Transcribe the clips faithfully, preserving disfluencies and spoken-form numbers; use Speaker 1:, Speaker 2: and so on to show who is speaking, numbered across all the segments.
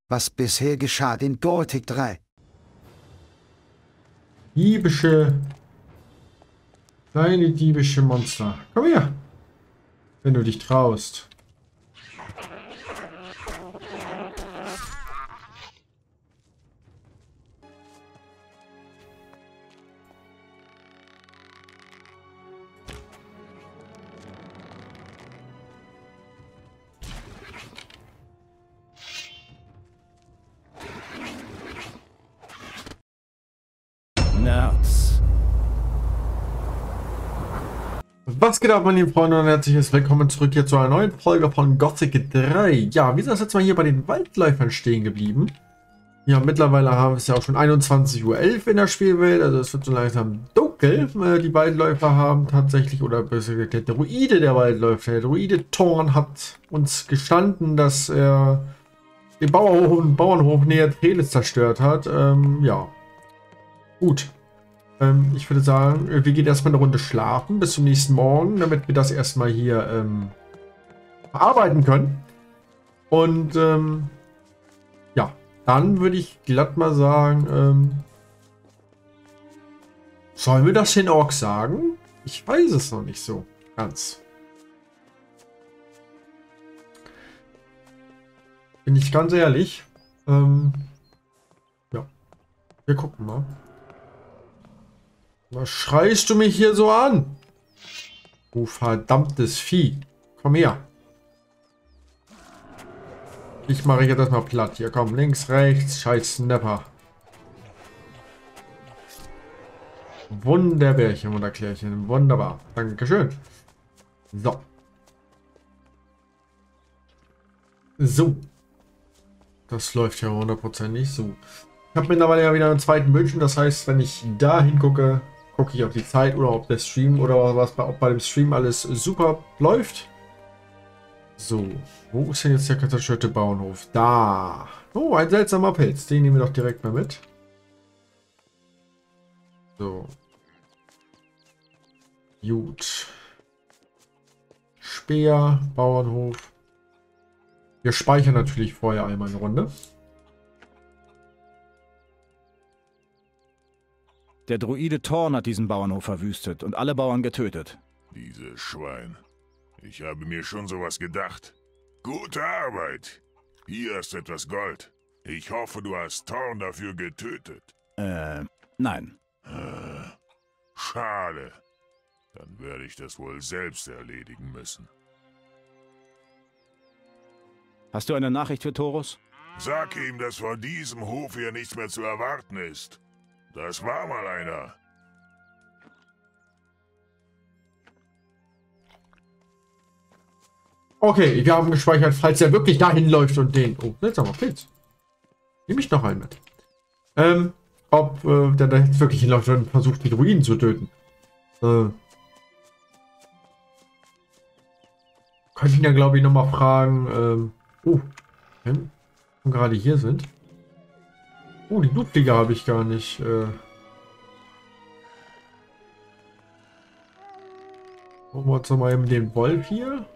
Speaker 1: was bisher geschah in Gothic drei.
Speaker 2: Diebische, kleine diebische Monster. Komm her, wenn du dich traust.
Speaker 3: Nerds.
Speaker 2: Was geht ab, meine lieben Freunde, und herzliches Willkommen zurück hier zu einer neuen Folge von Gothic drei. Ja, wir sind jetzt mal hier bei den Waldläufern stehen geblieben. Ja, mittlerweile haben wir es ja auch schon einundzwanzig Uhr elf in der Spielwelt, also es wird so langsam dunkel. Äh, die Waldläufer haben tatsächlich, oder besser gesagt, der Druide der Waldläufer, der Druide Thorn hat uns gestanden, dass er den Bauernhof, Bauernhof näher Treles zerstört hat. Ähm, ja. Gut. Ähm, ich würde sagen, wir gehen erstmal eine Runde schlafen bis zum nächsten Morgen, damit wir das erstmal hier ähm, verarbeiten können. Und ähm, ja, dann würde ich glatt mal sagen, ähm, sollen wir das den Orks sagen? Ich weiß es noch nicht so ganz. Bin ich ganz ehrlich. Ähm, ja, wir gucken mal. Was schreist du mich hier so an? Du verdammtes Vieh. Komm her. Ich mache jetzt erstmal platt. Hier, komm. Links, rechts. Scheiß Snapper. Wunderbärchen, Wunderklärchen. Wunderbar. Dankeschön. So. So. Das läuft ja hundertprozentig so. Ich habe mittlerweile ja wieder einen zweiten Bildschirm. Das heißt, wenn ich da hingucke, gucke ich auf die Zeit oder ob der Stream oder was bei, ob bei dem Stream alles super läuft. So, wo ist denn jetzt der zerstörte Bauernhof? Da. Oh, ein seltsamer Pilz. Den nehmen wir doch direkt mal mit. So. Gut. Speer, Bauernhof. Wir speichern natürlich vorher einmal eine Runde.
Speaker 3: Der Druide Thorn hat diesen Bauernhof verwüstet und alle Bauern getötet.
Speaker 4: Dieses Schwein. Ich habe mir schon sowas gedacht. Gute Arbeit. Hier ist etwas Gold. Ich hoffe, du hast Thorn dafür getötet.
Speaker 3: Äh, nein.
Speaker 4: Äh, schade. Dann werde ich das wohl selbst erledigen müssen.
Speaker 3: Hast du eine Nachricht für Torus?
Speaker 4: Sag ihm, dass von diesem Hof hier nichts mehr zu erwarten ist. Das war mal einer.
Speaker 2: Okay, wir haben gespeichert, falls er wirklich dahin läuft und den... Oh, seltsamer Pilz. Nehme ich noch einen mit. Ähm, ob äh, der da jetzt wirklich hinläuft und versucht, die Druiden zu töten. Äh. Könnte ihn ja, glaube ich, nochmal fragen. Ähm, oh, wenn wir gerade hier sind. Oh, die Blutfliege habe ich gar nicht. Äh. Machen wir uns noch mal eben den Wolf hier.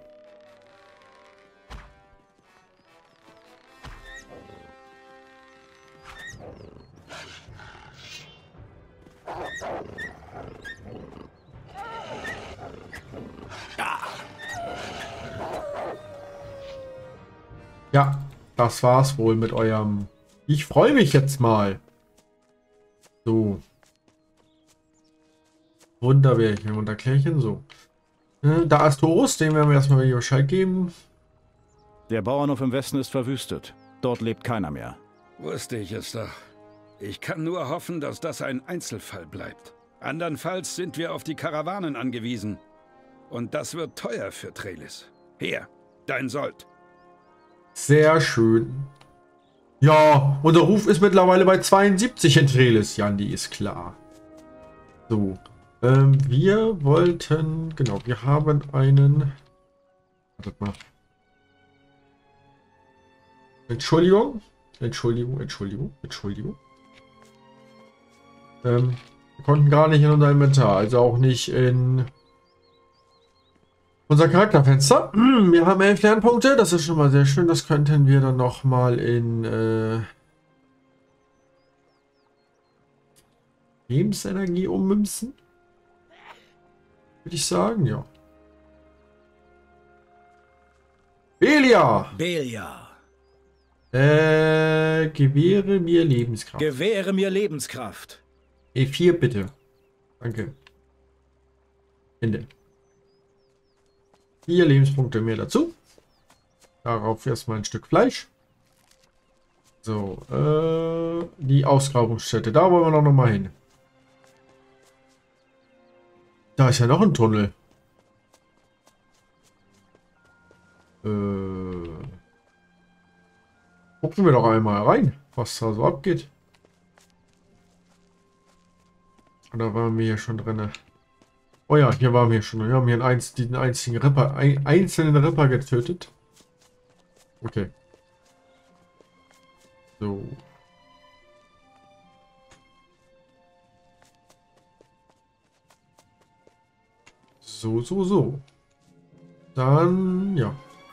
Speaker 2: Ja, das war's wohl mit eurem... Ich freue mich jetzt mal. So. Wunderbärchen, Wunderklärchen, so. Äh, da ist Torus, dem werden wir erstmal wieder Bescheid geben.
Speaker 3: Der Bauernhof im Westen ist verwüstet. Dort lebt keiner mehr.
Speaker 5: Wusste ich es doch. Ich kann nur hoffen, dass das ein Einzelfall bleibt. Andernfalls sind wir auf die Karawanen angewiesen. Und das wird teuer für Treles. Hier, dein Sold.
Speaker 2: Sehr schön. Ja, unser Ruf ist mittlerweile bei zweiundsiebzig in Treles, Jandi, ist klar. So, ähm, wir wollten, genau, wir haben einen, wartet mal. Entschuldigung, Entschuldigung, Entschuldigung, Entschuldigung. Ähm, wir konnten gar nicht in unser Inventar, also auch nicht in Unser Charakterfenster. Wir haben elf Lernpunkte. Das ist schon mal sehr schön. Das könnten wir dann noch mal in äh, Lebensenergie ummünzen. Würde ich sagen, ja. Belia!
Speaker 3: Belia,
Speaker 2: Äh, gewähre mir Lebenskraft.
Speaker 3: gewähre mir Lebenskraft.
Speaker 2: E vier bitte. Danke. Ende. Vier Lebenspunkte mehr dazu. Darauf erstmal ein Stück Fleisch. So, äh, die Ausgrabungsstätte. Da wollen wir noch mal hin. Da ist ja noch ein Tunnel. Äh, gucken wir doch einmal rein, was da so abgeht. Da waren wir ja schon drin. Oh ja, hier waren wir schon. Wir haben hier einen einz diesen einzigen Ripper, ein, einzelnen Ripper getötet. Okay. So. So, so, so. Dann, ja.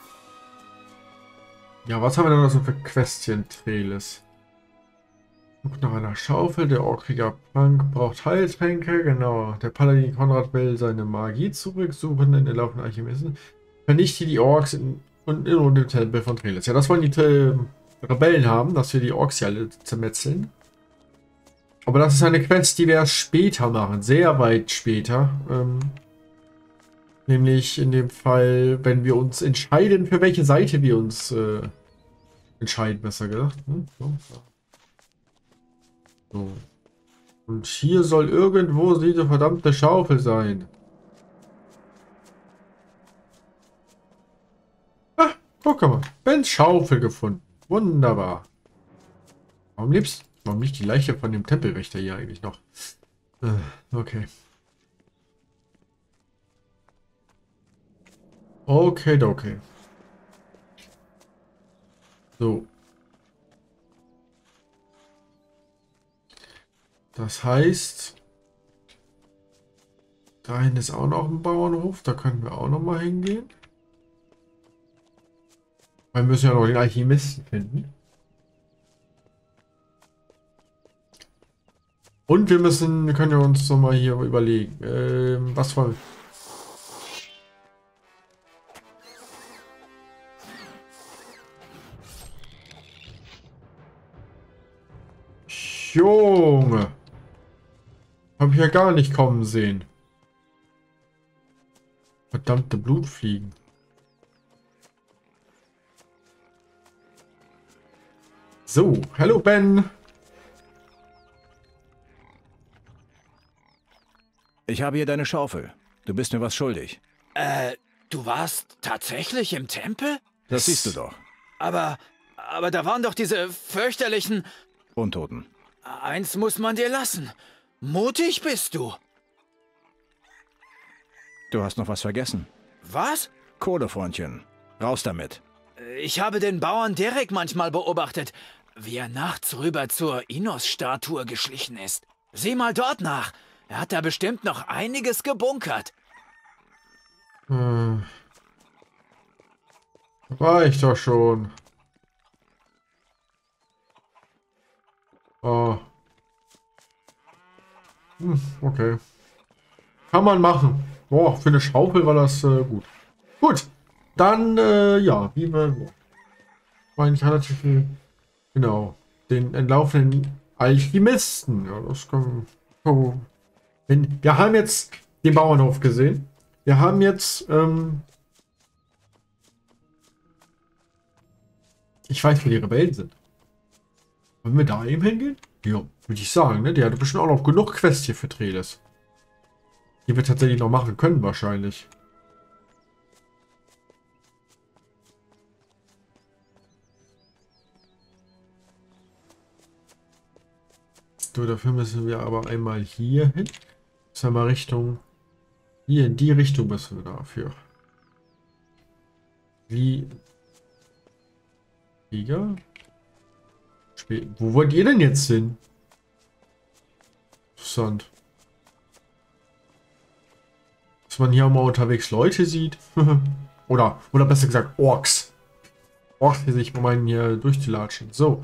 Speaker 2: Ja, was haben wir denn noch so für Questchen-Trailes? Guck nach einer Schaufel. Der Orkrieger Plank braucht Heiltränke. Genau. Der Paladin Konrad will seine Magie zurücksuchen in den laufenden Alchemisten. Vernichte die Orks in, in, in dem Tempel von Treles. Ja, das wollen die äh, Rebellen haben, dass wir die Orks hier alle zermetzeln. Aber das ist eine Quest, die wir erst später machen. Sehr weit später. Ähm, nämlich in dem Fall, wenn wir uns entscheiden, für welche Seite wir uns äh, entscheiden, besser gesagt. Hm? So. So. Und hier soll irgendwo diese verdammte Schaufel sein. Ah, guck mal. Bens Schaufel gefunden. Wunderbar. Warum lebst Warum nicht die Leiche von dem Tempelwächter hier eigentlich noch? Äh, okay. Okay, okay. So. Das heißt, dahin ist auch noch ein Bauernhof. Da können wir auch noch mal hingehen. Wir müssen ja noch den Alchemisten finden. Und wir müssen, wir können ja uns noch mal hier überlegen. Ähm, was wollen wir? Junge. Hab ich ja gar nicht kommen sehen. Verdammte Blutfliegen. So, hallo Ben.
Speaker 3: Ich habe hier deine Schaufel. Du bist mir was schuldig.
Speaker 6: Äh, du warst tatsächlich im Tempel?
Speaker 3: Das siehst du doch.
Speaker 6: Aber, aber da waren doch diese fürchterlichen...
Speaker 3: Untoten.
Speaker 6: Eins muss man dir lassen. Mutig bist du.
Speaker 3: Du hast noch was vergessen.
Speaker 6: Was?
Speaker 3: Kohle, Freundchen. Raus damit.
Speaker 6: Ich habe den Bauern Derek manchmal beobachtet, wie er nachts rüber zur Innos-Statue geschlichen ist. Sieh mal dort nach. Er hat da bestimmt noch einiges gebunkert.
Speaker 2: Hm. Reicht doch schon. Oh. Hm, okay. Kann man machen. Boah, für eine Schaufel war das äh, gut. Gut. Dann, äh, ja, wie wir... War eigentlich relativ viel... Genau. Den entlaufenden Alchemisten. Ja, das kann... Oh. Wenn, wir haben jetzt den Bauernhof gesehen. Wir haben jetzt... Ähm, ich weiß, wo die Rebellen sind. Wollen wir da eben hingehen? Ja, würde ich sagen, ne? Der hat bestimmt auch noch genug Quests hier für Treles. Die wir tatsächlich noch machen können, wahrscheinlich. So, dafür müssen wir aber einmal hier hin. Das ist mal Richtung... Hier, in die Richtung müssen wir dafür. Wie... Flieger? Wo wollt ihr denn jetzt hin? Interessant. dass man hier auch mal unterwegs Leute sieht. oder, oder besser gesagt Orks. Orks, die sich meinen, hier durchzulatschen. So.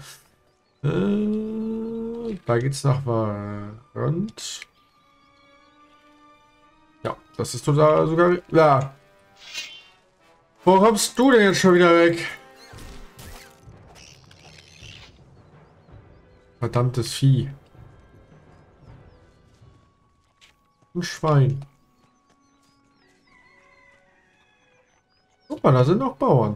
Speaker 2: Äh, da geht's nach Warand. Ja, das ist total sogar... Ja. Wo kommst du denn jetzt schon wieder weg? Verdammtes Vieh. Ein Schwein. Guck mal, da sind noch Bauern.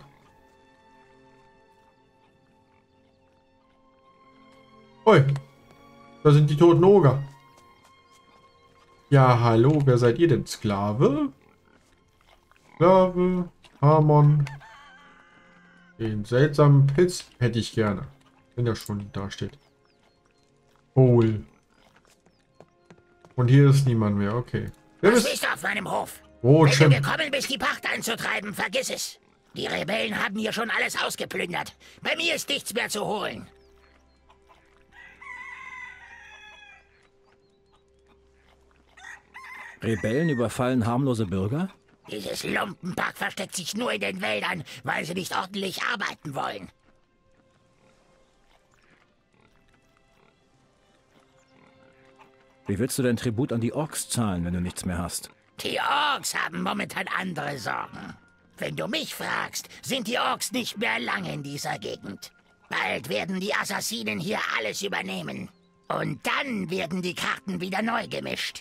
Speaker 2: Ui, da sind die toten Oger. Ja, hallo, wer seid ihr denn? Sklave? Sklave, Hamon. Den seltsamen Pilz hätte ich gerne, wenn er schon da steht. Hol. Und hier ist niemand mehr, okay. Wer
Speaker 7: Was
Speaker 2: ist
Speaker 7: bist du auf meinem Hof?
Speaker 2: Oh,
Speaker 7: Wenn
Speaker 2: Champ.
Speaker 7: du gekommen bist, die Pacht einzutreiben, vergiss es. Die Rebellen haben hier schon alles ausgeplündert. Bei mir ist nichts mehr zu holen.
Speaker 3: Rebellen überfallen harmlose Bürger?
Speaker 7: Dieses Lumpenpack versteckt sich nur in den Wäldern, weil sie nicht ordentlich arbeiten wollen.
Speaker 3: Wie willst du denn Tribut an die Orks zahlen, wenn du nichts mehr hast?
Speaker 7: Die Orks haben momentan andere Sorgen. Wenn du mich fragst, sind die Orks nicht mehr lange in dieser Gegend. Bald werden die Assassinen hier alles übernehmen. Und dann werden die Karten wieder neu gemischt.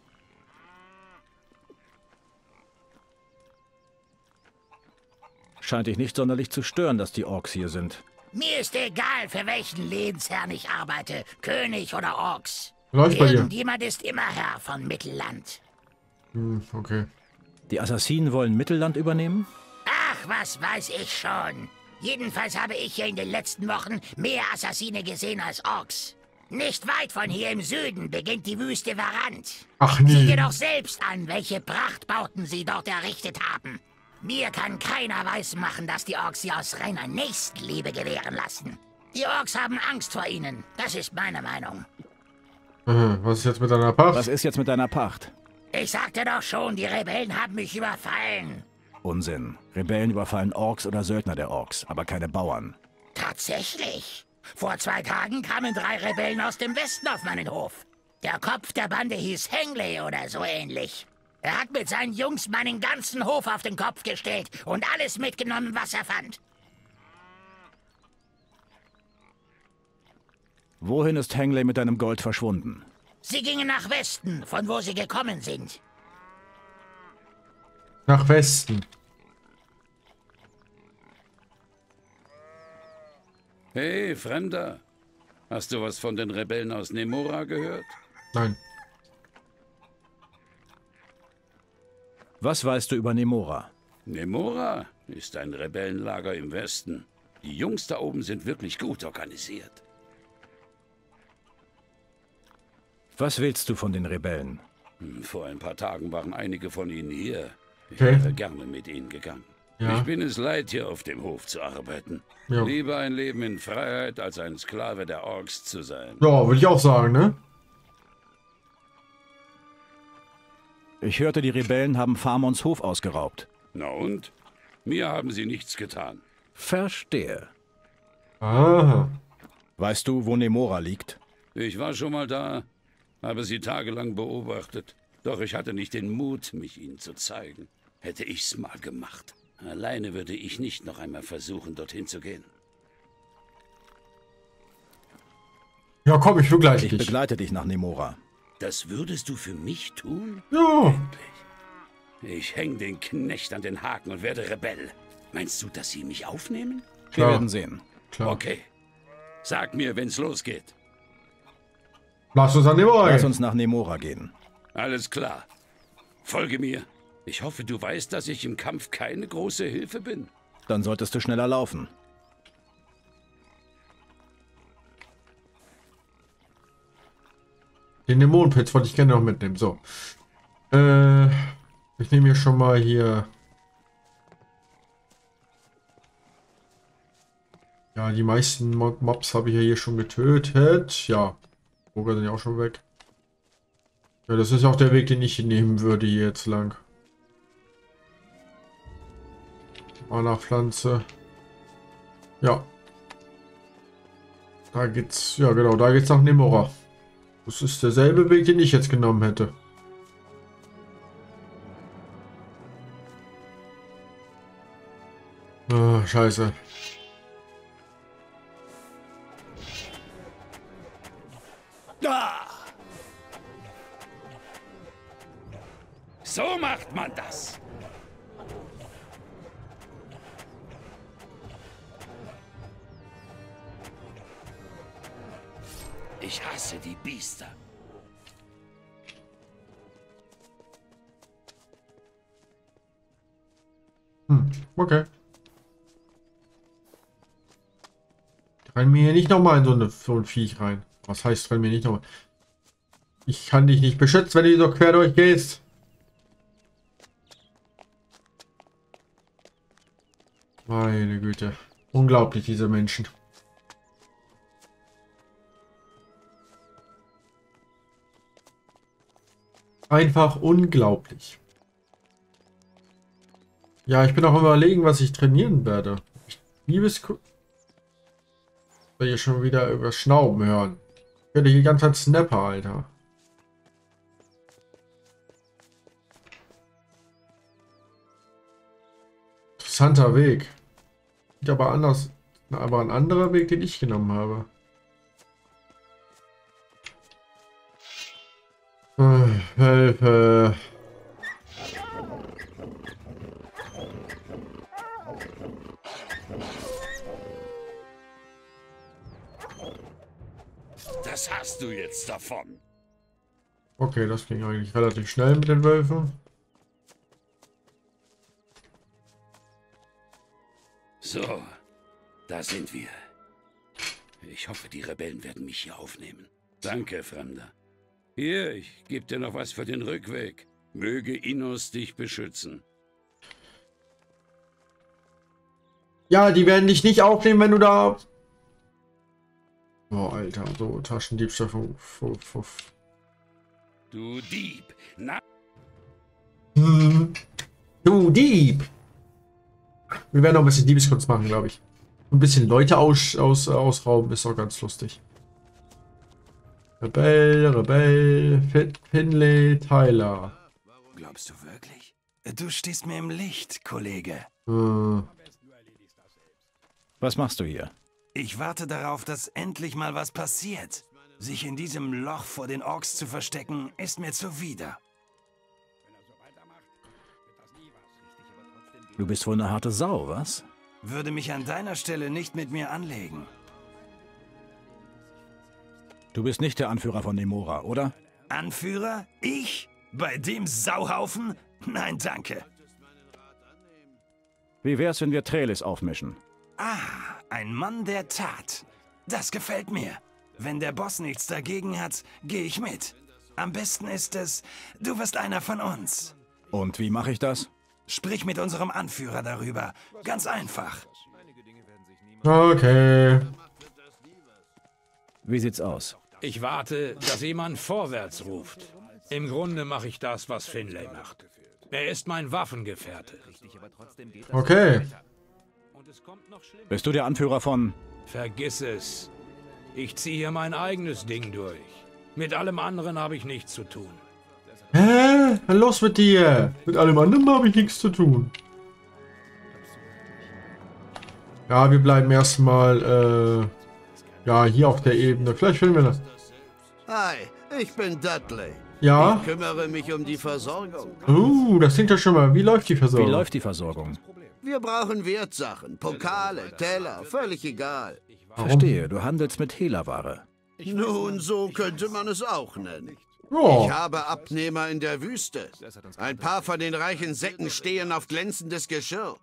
Speaker 3: Scheint dich nicht sonderlich zu stören, dass die Orks hier sind.
Speaker 7: Mir ist egal, für welchen Lehnsherrn ich arbeite, König oder Orks.
Speaker 2: Läuft bei dir.
Speaker 7: Irgendjemand ist immer Herr von Mittelland.
Speaker 2: Hm, okay.
Speaker 3: Die Assassinen wollen Mittelland übernehmen?
Speaker 7: Ach, was weiß ich schon. Jedenfalls habe ich hier in den letzten Wochen mehr Assassine gesehen als Orks. Nicht weit von hier im Süden beginnt die Wüste Warand.
Speaker 2: Ach
Speaker 7: Sieh
Speaker 2: nee.
Speaker 7: dir doch selbst an, welche Prachtbauten sie dort errichtet haben. Mir kann keiner weismachen, dass die Orks sie aus reiner Nächstenliebe gewähren lassen. Die Orks haben Angst vor ihnen. Das ist meine Meinung.
Speaker 2: Aha, was ist jetzt mit deiner Pacht?
Speaker 3: Was ist jetzt mit deiner Pacht?
Speaker 7: Ich sagte doch schon, die Rebellen haben mich überfallen.
Speaker 3: Unsinn. Rebellen überfallen Orks oder Söldner der Orks, aber keine Bauern.
Speaker 7: Tatsächlich. Vor zwei Tagen kamen drei Rebellen aus dem Westen auf meinen Hof. Der Kopf der Bande hieß Hengley oder so ähnlich. Er hat mit seinen Jungs meinen ganzen Hof auf den Kopf gestellt und alles mitgenommen, was er fand.
Speaker 3: Wohin ist Hengley mit deinem Gold verschwunden?
Speaker 7: Sie gingen nach Westen, von wo sie gekommen sind.
Speaker 2: Nach Westen.
Speaker 5: Hey, Fremder. Hast du was von den Rebellen aus Nemora gehört?
Speaker 2: Nein.
Speaker 3: Was weißt du über Nemora?
Speaker 5: Nemora ist ein Rebellenlager im Westen. Die Jungs da oben sind wirklich gut organisiert.
Speaker 3: Was willst du von den Rebellen?
Speaker 5: Hm, Vor ein paar Tagen waren einige von ihnen hier. Ich
Speaker 2: Okay.
Speaker 5: wäre gerne mit ihnen gegangen.
Speaker 2: Ja.
Speaker 5: Ich bin es leid, hier auf dem Hof zu arbeiten.
Speaker 2: Ja.
Speaker 5: Lieber ein Leben in Freiheit, als ein Sklave der Orks zu sein.
Speaker 2: Ja, würde ich auch sagen, ne?
Speaker 3: Ich hörte, die Rebellen haben Farmons Hof ausgeraubt.
Speaker 5: Na und? Mir haben sie nichts getan.
Speaker 3: Verstehe.
Speaker 2: Aha.
Speaker 3: Weißt du, wo Nemora liegt?
Speaker 5: Ich war schon mal da, habe sie tagelang beobachtet. Doch ich hatte nicht den Mut, mich ihnen zu zeigen. Hätte ich's mal gemacht. Alleine würde ich nicht noch einmal versuchen, dorthin zu gehen.
Speaker 2: Ja, komm, ich begleite
Speaker 3: Ich
Speaker 2: dich.
Speaker 3: begleite dich nach Nemora.
Speaker 5: Das würdest du für mich tun?
Speaker 2: Ja.
Speaker 5: Ich häng den Knecht an den Haken und werde Rebell. Meinst du, dass sie mich aufnehmen?
Speaker 3: Wir
Speaker 2: Klar.
Speaker 3: werden sehen.
Speaker 2: Klar.
Speaker 5: Okay. Sag mir, wenn's losgeht.
Speaker 2: Lass uns an dem Ohr.
Speaker 3: Lass uns nach Nemora gehen.
Speaker 5: Alles klar. Folge mir. Ich hoffe, du weißt, dass ich im Kampf keine große Hilfe bin.
Speaker 3: Dann solltest du schneller laufen.
Speaker 2: Den Dämonenpilz wollte ich gerne noch mitnehmen. So. Äh, ich nehme hier schon mal hier. Ja, die meisten Mob Mobs habe ich ja hier schon getötet. Ja. Burger sind ja auch schon weg. Ja, das ist auch der Weg, den ich nehmen würde hier jetzt lang. Mana-Pflanze. Ja. Da geht's, ja genau, da geht's nach Nemora. Das ist derselbe Weg, den ich jetzt genommen hätte. Ah, scheiße.
Speaker 5: Ah! So macht man das. Ich hasse die Biester.
Speaker 2: Hm, okay. Renn mir hier nicht nochmal in so, eine, so ein Viech rein. Was heißt, renn mir nicht nochmal? Ich kann dich nicht beschützen, wenn du so quer durchgehst. Meine Güte. Unglaublich, diese Menschen. Einfach unglaublich. Ja, ich bin auch überlegen, was ich trainieren werde. Liebes... Hier schon wieder über Schnauben hören. Ich werde hier die ganze Zeit Snapper, Alter. Interessanter Weg. Sieht aber anders. Aber ein anderer Weg, den ich genommen habe. Hilfe.
Speaker 5: Das hast du jetzt davon.
Speaker 2: Okay, das ging eigentlich relativ schnell mit den Wölfen.
Speaker 5: So, da sind wir. Ich hoffe, die Rebellen werden mich hier aufnehmen. Danke, Fremder. Hier, ich gebe dir noch was für den Rückweg. Möge Innos dich beschützen.
Speaker 2: Ja, die werden dich nicht aufnehmen, wenn du da... Oh, Alter, so Taschendiebstahl von... von, von
Speaker 5: Du Dieb! Na
Speaker 2: hm. Du Dieb! Wir werden noch ein bisschen Diebeskunst machen, glaube ich. Ein bisschen Leute aus, aus, ausrauben ist auch ganz lustig. Rebell, Rebell, Fit, Finlay, Tyler.
Speaker 8: Glaubst du wirklich? Du stehst mir im Licht, Kollege.
Speaker 2: Hm.
Speaker 3: Was machst du hier?
Speaker 8: Ich warte darauf, dass endlich mal was passiert. Sich in diesem Loch vor den Orks zu verstecken, ist mir zuwider.
Speaker 3: Du bist wohl eine harte Sau, was?
Speaker 8: Würde mich an deiner Stelle nicht mit mir anlegen.
Speaker 3: Du bist nicht der Anführer von Nemora, oder?
Speaker 8: Anführer? Ich? Bei dem Sauhaufen? Nein, danke.
Speaker 3: Wie wär's, wenn wir Trailis aufmischen?
Speaker 8: Ah, ein Mann der Tat. Das gefällt mir. Wenn der Boss nichts dagegen hat, gehe ich mit. Am besten ist es, du wirst einer von uns.
Speaker 3: Und wie mache ich das?
Speaker 8: Sprich mit unserem Anführer darüber. Ganz einfach.
Speaker 2: Okay.
Speaker 3: Wie sieht's aus?
Speaker 5: Ich warte, dass jemand vorwärts ruft. Im Grunde mache ich das, was Finlay macht. Er ist mein Waffengefährte.
Speaker 2: Okay.
Speaker 3: Bist du der Anführer von...
Speaker 5: Vergiss es. Ich ziehe hier mein eigenes Ding durch. Mit allem anderen habe ich nichts zu tun.
Speaker 2: Hä? Was los mit dir? Mit allem anderen habe ich nichts zu tun. Ja, wir bleiben erstmal äh, ja, hier auf der Ebene. Vielleicht finden wir das.
Speaker 9: Hi, ich bin Dudley.
Speaker 2: Ja?
Speaker 9: Ich kümmere mich um die Versorgung.
Speaker 2: Uh, das klingt ja schon mal. Wie läuft die Versorgung?
Speaker 3: Wie läuft die Versorgung?
Speaker 9: Wir brauchen Wertsachen, Pokale, Teller, völlig egal.
Speaker 2: Warum?
Speaker 3: Verstehe, du handelst mit Hehlerware.
Speaker 9: Nun, so könnte man es auch nennen.
Speaker 2: Ja.
Speaker 9: Ich habe Abnehmer in der Wüste. Ein paar von den reichen Säcken stehen auf glänzendes Geschirr.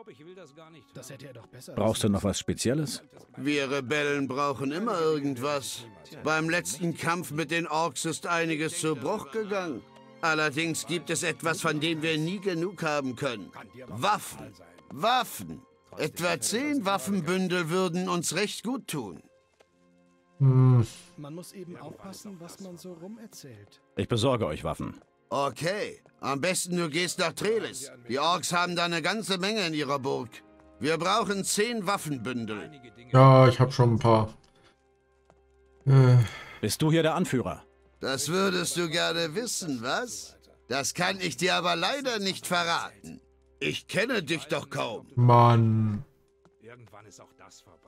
Speaker 3: Brauchst du noch was Spezielles?
Speaker 9: Wir Rebellen brauchen immer irgendwas. Beim letzten Kampf mit den Orks ist einiges zu Bruch gegangen. Allerdings gibt es etwas, von dem wir nie genug haben können. Waffen. Waffen. Etwa zehn Waffenbündel würden uns recht gut tun.
Speaker 2: Hm.
Speaker 10: Man muss eben aufpassen, was man so rumerzählt.
Speaker 3: Ich besorge euch Waffen.
Speaker 9: Okay, am besten du gehst nach Trelis. Die Orks haben da eine ganze Menge in ihrer Burg. Wir brauchen zehn Waffenbündel.
Speaker 2: Ja, ich habe schon ein paar. Äh,
Speaker 3: Bist du hier der Anführer?
Speaker 9: Das würdest du gerne wissen, was? Das kann ich dir aber leider nicht verraten. Ich kenne dich doch kaum.
Speaker 2: Mann.
Speaker 5: Irgendwann ist auch das vorbei.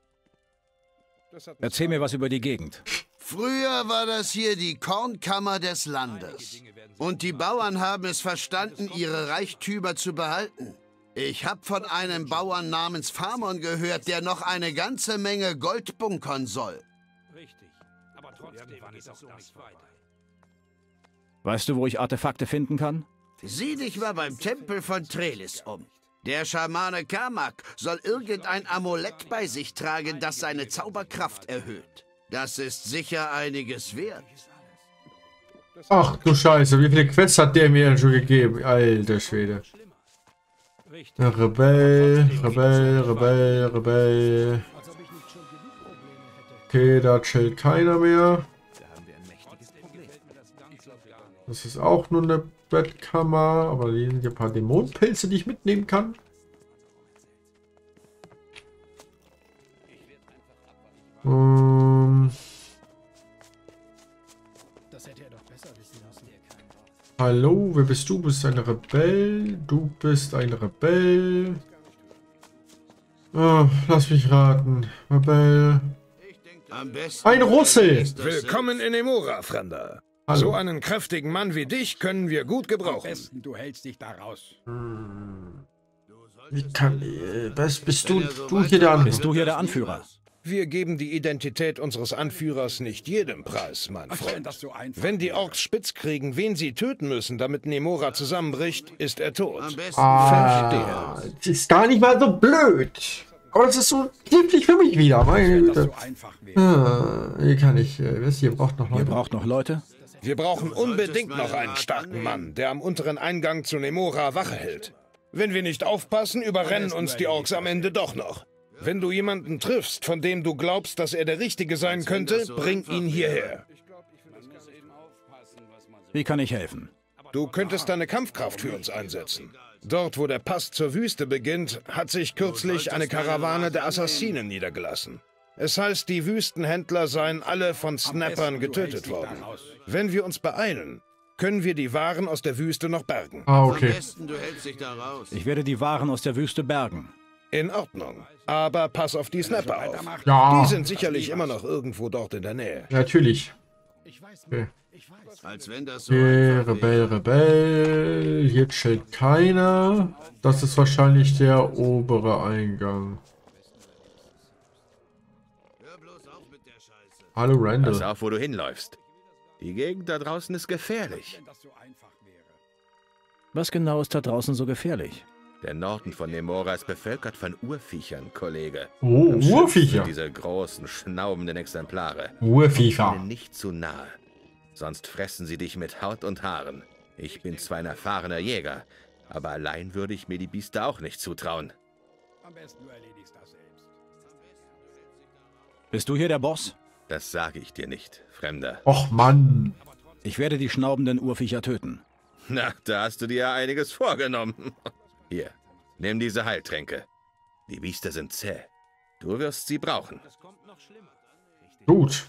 Speaker 3: Erzähl mir was über die Gegend.
Speaker 9: Früher war das hier die Kornkammer des Landes. Und die Bauern haben es verstanden, ihre Reichtümer zu behalten. Ich habe von einem Bauern namens Phamon gehört, der noch eine ganze Menge Gold bunkern soll.
Speaker 5: Richtig. Aber trotzdem ist auch das vorbei.
Speaker 3: Weißt du, wo ich Artefakte finden kann?
Speaker 9: Sieh dich mal beim Tempel von Trelis um. Der Schamane Kamak soll irgendein Amulett bei sich tragen, das seine Zauberkraft erhöht. Das ist sicher einiges wert.
Speaker 2: Ach du Scheiße, wie viele Quests hat der mir denn schon gegeben? Alter Schwede. Rebell, Rebell, Rebell, Rebell. Okay, da chillt keiner mehr. Das ist auch nur eine Bettkammer, aber hier sind ein paar Dämonenpilze, die ich mitnehmen kann. Ähm. Hallo, wer bist du? Du bist ein Rebell. Du bist ein Rebell. Oh, lass mich raten. Rebell. Ein Russe!
Speaker 5: Willkommen in Nemora, Fremder.
Speaker 2: Hallo.
Speaker 5: So einen kräftigen Mann wie dich können wir gut gebrauchen.
Speaker 10: Du hältst dich da raus.
Speaker 2: Wie kann. Äh, was bist du? Du hier der Anführer?
Speaker 3: Bist du hier der Anführer?
Speaker 5: Wir geben die Identität unseres Anführers nicht jedem Preis, mein Freund. Wenn die Orks spitz kriegen, wen sie töten müssen, damit Nemora zusammenbricht, ist er tot.
Speaker 2: Ah, das ist gar nicht mal so blöd. Aber das ist so lieblich für mich wieder. Meine Güte. Ah, hier kann ich. Äh, wisst ihr, ihr braucht noch Leute.
Speaker 3: Ihr braucht noch Leute?
Speaker 5: Wir brauchen unbedingt noch einen starken Mann, der am unteren Eingang zu Nemora Wache hält. Wenn wir nicht aufpassen, überrennen uns die Orks am Ende doch noch. Wenn du jemanden triffst, von dem du glaubst, dass er der Richtige sein könnte, bring ihn hierher.
Speaker 3: Wie kann ich helfen?
Speaker 5: Du könntest deine Kampfkraft für uns einsetzen. Dort, wo der Pass zur Wüste beginnt, hat sich kürzlich eine Karawane der Assassinen niedergelassen. Es heißt, die Wüstenhändler seien alle von Snappern getötet worden. Wenn wir uns beeilen, können wir die Waren aus der Wüste noch bergen.
Speaker 2: Ah, okay.
Speaker 3: Ich werde die Waren aus der Wüste bergen.
Speaker 5: In Ordnung. Aber pass auf die Snapper auf.
Speaker 2: Ja.
Speaker 5: Die sind sicherlich immer noch irgendwo dort in der Nähe.
Speaker 2: Natürlich. Okay. Okay, Rebell, Rebell. Hier chillt keiner. Das ist wahrscheinlich der obere Eingang. Hallo Randall.
Speaker 11: Pass auf, wo du hinläufst. Die Gegend da draußen ist gefährlich.
Speaker 3: Was genau ist da draußen so gefährlich?
Speaker 11: Der Norden von Nemora ist bevölkert von Urviechern, Kollege.
Speaker 2: Oh,
Speaker 11: Am schlimmsten
Speaker 2: Urviecher.
Speaker 11: sind diese großen, schnaubenden Exemplare.
Speaker 2: Urviecher.
Speaker 11: Ihnen nicht zu nahe. Sonst fressen sie dich mit Haut und Haaren. Ich bin zwar ein erfahrener Jäger, aber allein würde ich mir die Biester auch nicht zutrauen.
Speaker 10: Am besten du erledigst das selbst.
Speaker 3: Bist du hier der Boss?
Speaker 11: Das sage ich dir nicht, Fremder.
Speaker 2: Och Mann.
Speaker 3: Ich werde die schnaubenden Urviecher töten.
Speaker 11: Na, da hast du dir ja einiges vorgenommen. Hier, nimm diese Heiltränke. Die Biester sind zäh. Du wirst sie brauchen.
Speaker 2: Gut.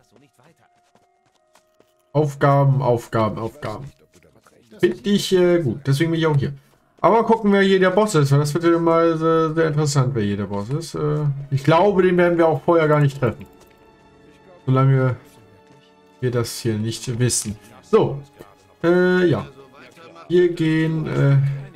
Speaker 2: Aufgaben, Aufgaben, Aufgaben. Finde ich äh, gut. Deswegen bin ich auch hier. Aber gucken, wer hier der Boss ist. Weil das wird ja mal sehr, sehr interessant, wer hier der Boss ist. Äh, ich glaube, den werden wir auch vorher gar nicht treffen. Solange wir das hier nicht wissen. So. Äh, ja. Wir gehen... Äh,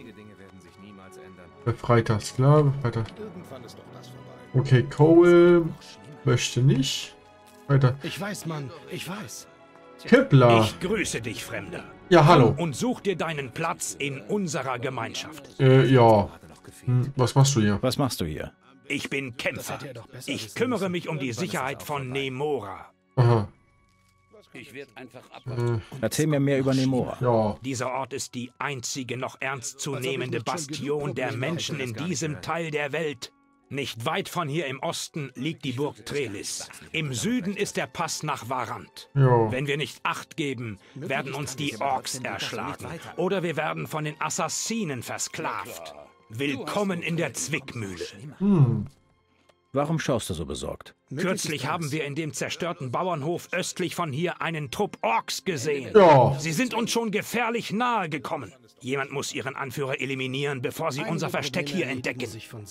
Speaker 2: befreiter Sklave. Befreiter. Okay, Cole möchte nicht. Weiter.
Speaker 10: Ich weiß, Mann, ich weiß.
Speaker 2: Kippler.
Speaker 10: Ich grüße dich, Fremder.
Speaker 2: Ja, hallo.
Speaker 10: Komm und such dir deinen Platz in unserer Gemeinschaft.
Speaker 2: Äh, ja. Hm, was machst du hier?
Speaker 3: Was machst du hier?
Speaker 10: Ich bin Kämpfer. Ich kümmere mich um die Sicherheit von Nemora.
Speaker 2: Aha.
Speaker 8: Ich werde einfach
Speaker 2: Äh,
Speaker 3: Erzähl mir mehr über Nemora.
Speaker 2: ja.
Speaker 10: Dieser Ort ist die einzige noch ernstzunehmende Bastion der Menschen in diesem Teil der Welt. Nicht weit von hier im Osten liegt die Burg Trellis. Im Süden ist der Pass nach Varant.
Speaker 2: Jo.
Speaker 10: Wenn wir nicht Acht geben, werden uns die Orks erschlagen. Oder wir werden von den Assassinen versklavt. Willkommen in der Zwickmühle.
Speaker 2: Hm.
Speaker 3: Warum schaust du so besorgt?
Speaker 10: Kürzlich haben wir in dem zerstörten Bauernhof östlich von hier einen Trupp Orks gesehen.
Speaker 2: Ja.
Speaker 10: Sie sind uns schon gefährlich nahe gekommen. Jemand muss ihren Anführer eliminieren, bevor sie unser Versteck hier entdecken.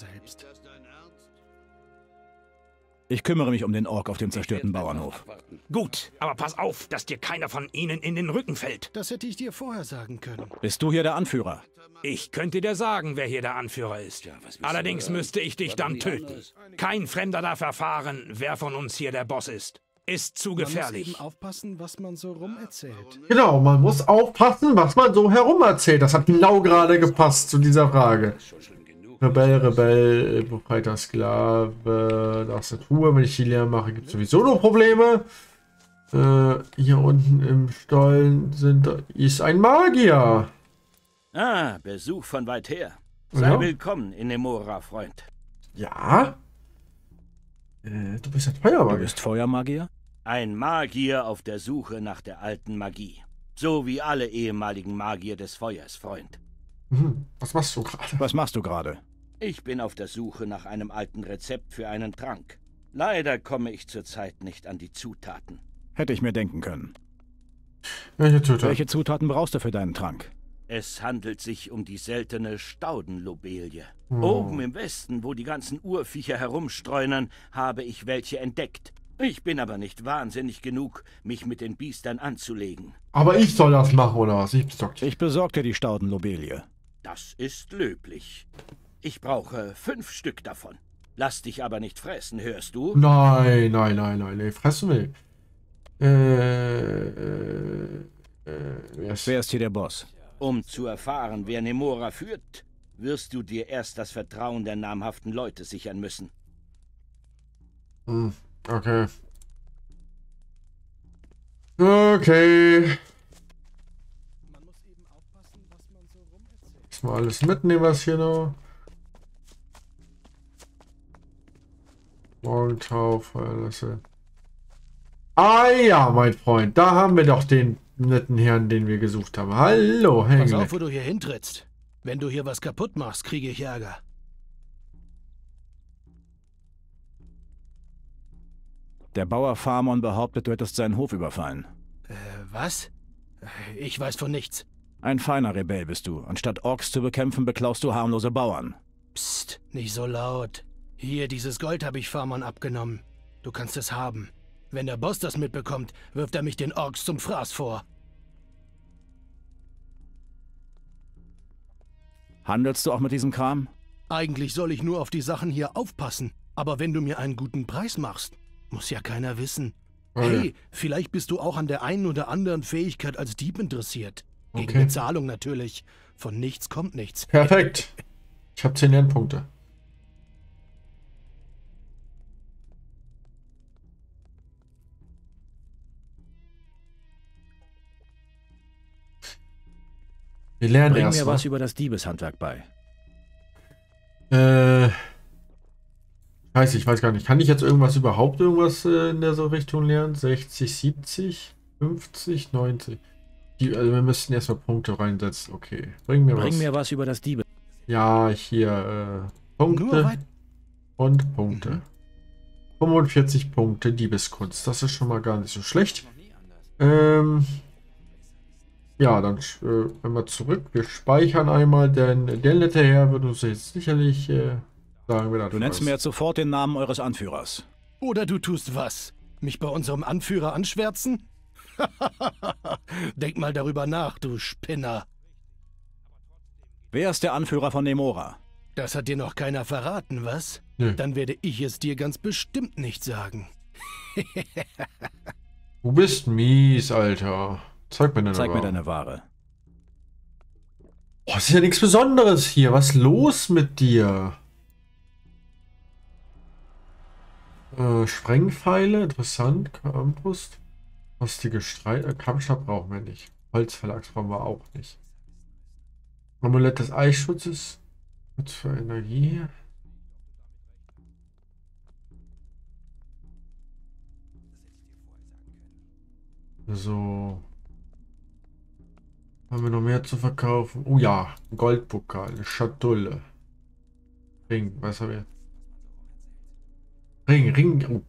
Speaker 3: Ich kümmere mich um den Ork auf dem zerstörten Bauernhof.
Speaker 10: Gut, aber pass auf, dass dir keiner von ihnen in den Rücken fällt.
Speaker 12: Das hätte ich dir vorher sagen können.
Speaker 3: Bist du hier der Anführer?
Speaker 10: Ich könnte dir sagen, wer hier der Anführer ist. Allerdings müsste ich dich dann töten. Kein Fremder darf erfahren, wer von uns hier der Boss ist. Ist zu gefährlich.
Speaker 12: Man muss eben aufpassen, was man so rumerzählt.
Speaker 2: Genau, man muss aufpassen, was man so herumerzählt. Das hat genau gerade gepasst zu dieser Frage. Rebell, Rebell, befreiter Sklave, das ist Ruhe. Wenn ich die leer mache, gibt es sowieso nur Probleme. Äh, hier unten im Stollen sind, ist ein Magier.
Speaker 13: Ah, Besuch von weit her. Sei
Speaker 2: Ja.
Speaker 13: willkommen in Nemora, Freund.
Speaker 2: Ja? Äh, du bist ein Feuermagier.
Speaker 3: Du bist Feuermagier?
Speaker 13: Ein Magier auf der Suche nach der alten Magie. So wie alle ehemaligen Magier des Feuers, Freund.
Speaker 2: Mhm. Was machst du gerade?
Speaker 3: Was machst du gerade?
Speaker 13: Ich bin auf der Suche nach einem alten Rezept für einen Trank. Leider komme ich zurzeit nicht an die Zutaten.
Speaker 3: Hätte ich mir denken können.
Speaker 2: Welche Zutaten?
Speaker 3: Welche Zutaten brauchst du für deinen Trank?
Speaker 13: Es handelt sich um die seltene Staudenlobelie.
Speaker 2: Oh.
Speaker 13: Oben im Westen, wo die ganzen Urviecher herumstreunern, habe ich welche entdeckt. Ich bin aber nicht wahnsinnig genug, mich mit den Biestern anzulegen.
Speaker 2: Aber ich soll das machen, oder was? Ich besorg
Speaker 3: Ich besorg dir die Staudenlobelie.
Speaker 13: Das ist löblich. Ich brauche fünf Stück davon. Lass dich aber nicht fressen, hörst du?
Speaker 2: Nein, nein, nein, nein, nee, fressen will. Äh, äh, äh, wer ist,
Speaker 3: wer ist hier der Boss?
Speaker 13: Um zu erfahren, wer Nemora führt, wirst du dir erst das Vertrauen der namhaften Leute sichern müssen.
Speaker 2: Hm, okay. Okay. Muss mal alles mitnehmen, was hier noch. Morgentau, Feuerlasse. Ah ja, mein Freund, da haben wir doch den netten Herrn, den wir gesucht haben. Hallo, Hengle.
Speaker 12: Pass auf, wo du hier hintrittst. Wenn du hier was kaputt machst, kriege ich Ärger.
Speaker 3: Der Bauer Farmon behauptet, du hättest seinen Hof überfallen.
Speaker 12: Äh, was? Ich weiß von nichts.
Speaker 3: Ein feiner Rebell bist du. Anstatt Orks zu bekämpfen, beklaust du harmlose Bauern.
Speaker 12: Psst, nicht so laut. Hier, dieses Gold habe ich Farmon abgenommen. Du kannst es haben. Wenn der Boss das mitbekommt, wirft er mich den Orks zum Fraß vor.
Speaker 3: Handelst du auch mit diesem Kram?
Speaker 12: Eigentlich soll ich nur auf die Sachen hier aufpassen. Aber wenn du mir einen guten Preis machst, muss ja keiner wissen. Hey, vielleicht bist du auch an der einen oder anderen Fähigkeit als Dieb interessiert. Gegen
Speaker 2: Okay.
Speaker 12: Bezahlung natürlich. Von nichts kommt nichts.
Speaker 2: Perfekt. Ich habe zehn Lernpunkte. Wir lernen
Speaker 3: Bring
Speaker 2: erst
Speaker 3: mir
Speaker 2: mal.
Speaker 3: was über das Diebeshandwerk bei.
Speaker 2: Äh, weiß ich, weiß gar nicht. Kann ich jetzt irgendwas überhaupt irgendwas äh, in der so Richtung lernen? sechzig, siebzig, fünfzig, neunzig. Die, also wir müssten erstmal Punkte reinsetzen. Okay. Bring mir
Speaker 3: Bring
Speaker 2: was.
Speaker 3: mir was über das Diebe.
Speaker 2: Ja, hier äh,
Speaker 12: Nur
Speaker 2: Punkte
Speaker 12: weit.
Speaker 2: und Punkte. fünfundvierzig Punkte Diebeskunst. Das ist schon mal gar nicht so schlecht. Ähm, ja, dann äh, wenn wir zurück. Wir speichern einmal, denn der nette Herr wird uns jetzt sicherlich äh, sagen, wer das
Speaker 3: Du nennst
Speaker 2: ist.
Speaker 3: mir jetzt sofort den Namen eures Anführers.
Speaker 12: Oder du tust was? Mich bei unserem Anführer anschwärzen? Denk mal darüber nach, du Spinner.
Speaker 3: Wer ist der Anführer von Nemora?
Speaker 12: Das hat dir noch keiner verraten, was?
Speaker 2: Nö.
Speaker 12: Dann werde ich es dir ganz bestimmt nicht sagen.
Speaker 2: Du bist mies, Alter. Zeig mir deine
Speaker 3: Zeig
Speaker 2: Ware.
Speaker 3: mir deine Ware.
Speaker 2: Oh, ist ja nichts Besonderes hier. Was ist los mit dir? Äh, Sprengpfeile, interessant. Armbrust. Rostige Streit. Äh, Kampfstab brauchen wir nicht. Holzverlags brauchen wir auch nicht. Amulett des Eisschutzes. Was für Energie. So. Haben wir noch mehr zu verkaufen? Oh ja, Goldpokal, eine Schatulle. Ring, was haben wir? Ring, Ring. Oh.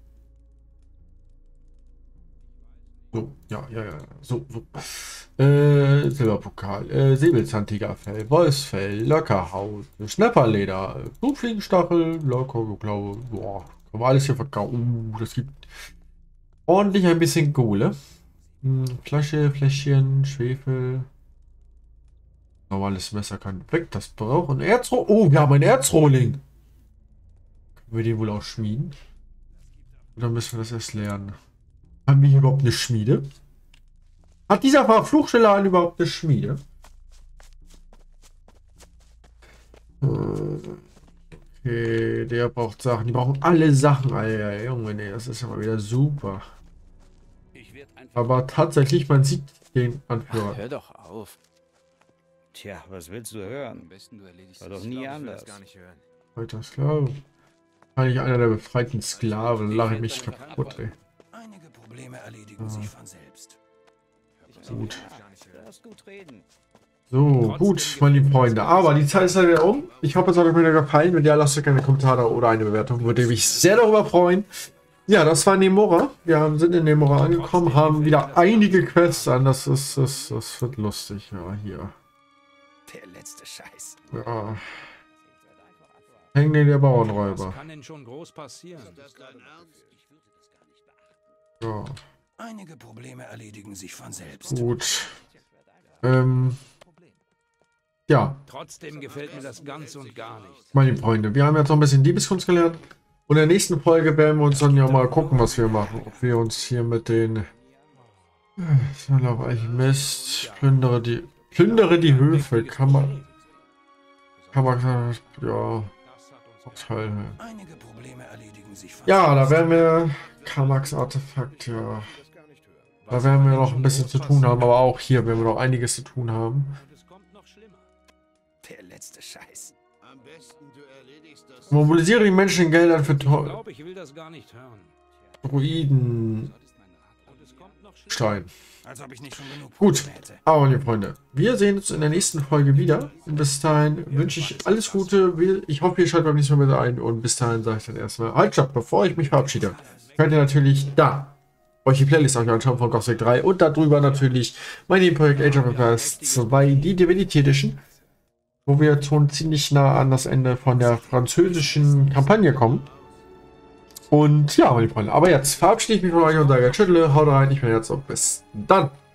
Speaker 2: So, ja, ja, ja. So, so. Äh, Silberpokal, äh, Säbelzahntigerfell, Wolfsfell, Lockerhaut, Schnapperleder, Blutfliegenstachel, Lockerklaue. Boah, kann man alles hier verkaufen. Uh, das gibt ordentlich ein bisschen Kohle. Hm, Flasche, Fläschchen, Schwefel. Normales Messer kann weg, das braucht ein Erzrohling. Oh, wir haben einen Erzrohling. Können wir den wohl auch schmieden? Oder müssen wir das erst lernen? Haben wir hier überhaupt eine Schmiede? Hat dieser verfluchte Laden überhaupt eine Schmiede? Okay, der braucht Sachen. Die brauchen alle Sachen. Alter, Junge, nee, das ist ja mal wieder super. Aber tatsächlich, man sieht den Anführer.
Speaker 6: Ach, hör doch auf.
Speaker 14: Tja, was willst du hören? War doch nie anders.
Speaker 2: Alter Sklave. Eigentlich einer der befreiten Sklaven. Lache ich mich kaputt, ey.
Speaker 8: Einige Probleme erledigen sich von selbst.
Speaker 2: Gut. So, gut, meine lieben Freunde. Aber die Zeit ist leider um. Ich hoffe, es hat euch wieder gefallen. Wenn ja, lasst euch eine Kommentare oder eine Bewertung. Würde mich sehr darüber freuen. Ja, das war Nemora. Wir sind in Nemora angekommen, haben wieder einige Quests an. Das ist, das, das wird lustig. Ja, hier.
Speaker 8: Der letzte Scheiß.
Speaker 2: Ja. Hängen der Bauernräuber.
Speaker 10: Was kann denn schon groß passieren?
Speaker 2: Ja.
Speaker 8: Einige Probleme erledigen sich von selbst.
Speaker 2: Gut. Ähm. Ja.
Speaker 10: Trotzdem gefällt mir das ganz und gar nicht.
Speaker 2: Meine Freunde, wir haben jetzt noch ein bisschen Diebeskunst gelernt. Und in der nächsten Folge werden wir uns dann ja mal gucken, was wir machen. Ob wir uns hier mit den... Ich will auch eigentlich Mist. Plündere die... Plündere die Höfe. Kann man... Kann man... Ja... Ja, da werden wir... Kamax Artefakt, ja. Da werden wir noch ein bisschen zu tun haben, aber auch hier werden wir noch einiges zu tun haben.
Speaker 8: Der letzte Scheiß.
Speaker 2: Mobilisiere die Menschen in Geldern für Tor
Speaker 10: Ich will das gar nicht hören.
Speaker 2: Druiden. Stein. Gut, aber meine Freunde, wir sehen uns in der nächsten Folge wieder. Und bis dahin wünsche ich alles Gute. Ich hoffe, ihr schaltet beim nächsten Mal wieder ein. Und bis dahin sage ich dann erstmal, halt, stopp, bevor ich mich verabschiede. Könnt ihr natürlich da euch die Playlist auch anschauen von Gothic drei und darüber natürlich mein Projekt Age of Empires zwei, die Divinity Edition, wo wir schon ziemlich nah an das Ende von der französischen Kampagne kommen. Und ja, meine Freunde, aber jetzt verabschiede ich mich von euch und sage tschüss, haut rein, ich bin jetzt auf bis dann.